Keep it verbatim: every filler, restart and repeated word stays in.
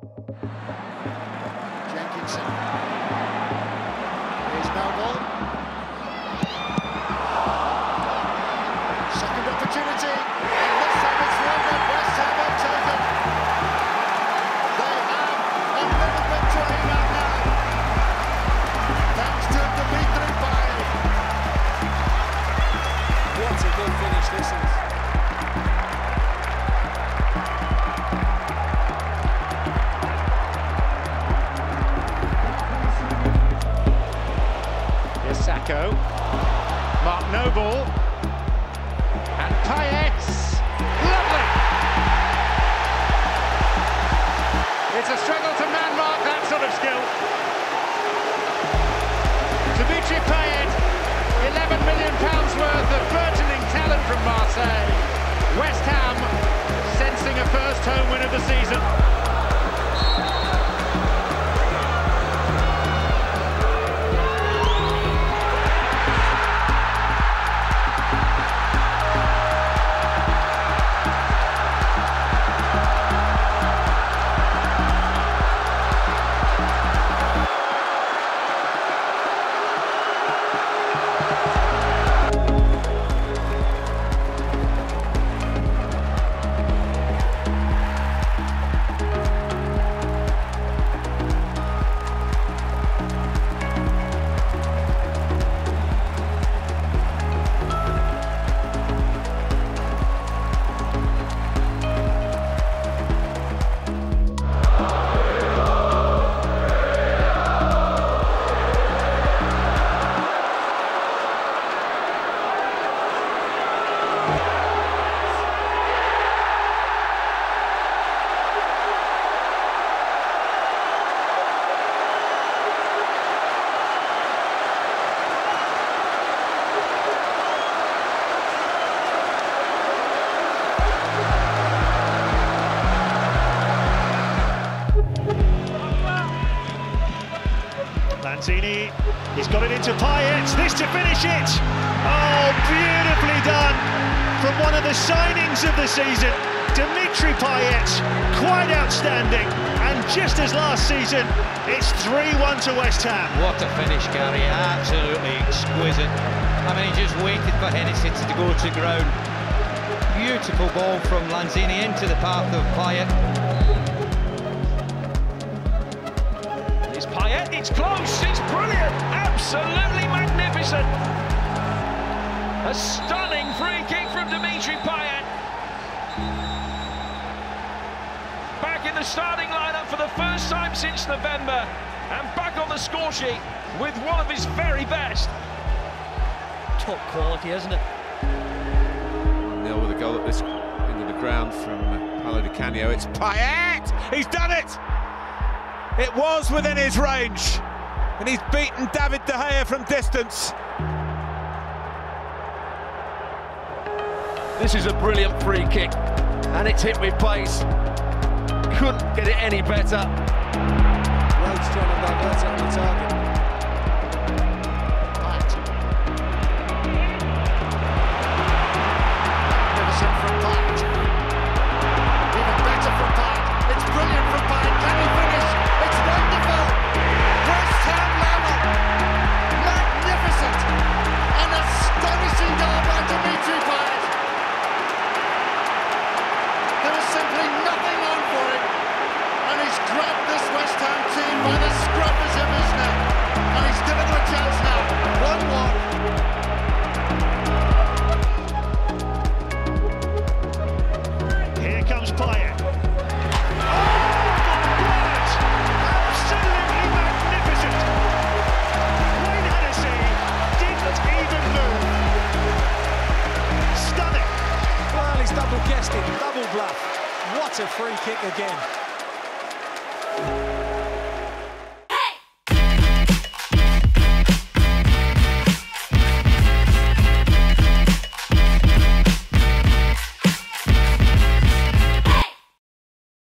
Jenkinson. Here's Noble. Second opportunity. And this time it's one that West Ham have taken. They have a little bit trying out now. Thanks to Dimitri Payet. What a good finish this is. Sacco, Mark Noble, and Payet, lovely! It's a struggle to man-mark that sort of skill. Dimitri Payet, eleven million pounds worth of burgeoning talent from Marseille. West Ham sensing a first home win of the season. Lanzini, he's got it into Payet, this to finish it! Oh, beautifully done from one of the signings of the season, Dimitri Payet, quite outstanding, and just as last season, it's three one to West Ham. What a finish, Gary, absolutely exquisite. I mean, he just waited for Hennessy to go to ground. Beautiful ball from Lanzini into the path of Payet. Payet, it's close, it's brilliant, absolutely magnificent. A stunning free kick from Dimitri Payet. Back in the starting lineup for the first time since November, and back on the score sheet with one of his very best. Top quality, isn't it? Nil with a goal at this into the ground from Paulo Di Canio. It's Payet! He's done it! It was within his range, and he's beaten David De Gea from distance. This is a brilliant free kick, and it's hit with pace. Couldn't get it any better. Rhodes trying to divert it on the target. Magnificent from Payet. Even better from Payet. It's brilliant from Payet. Can he finish? It's wonderful! West Ham level! Magnificent! An astonishing goal by Dimitri Payet! There is simply nothing on for it, and he's grabbed this West Ham team by the scruffers of his neck, and he's given them a chance now. one one. Here comes Payet. Double guessed it, double bluff. What a free kick again.